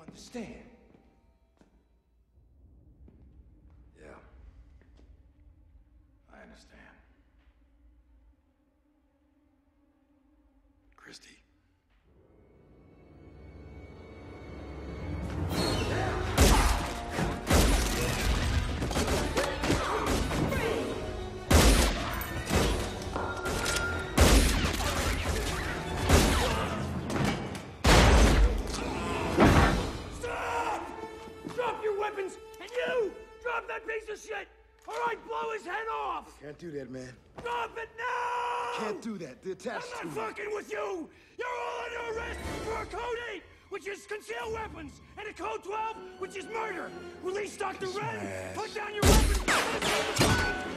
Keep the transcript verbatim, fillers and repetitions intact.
understand. Yeah. I understand. Christy. And you! Drop that piece of shit! Or I blow his head off! Can't do that, man. Drop it now! Can't do that. They're attached I'm not to fucking with you! You're all under arrest for a code eight, which is concealed weapons, and a code twelve, which is murder! Release Doctor Red! Put down your weapons!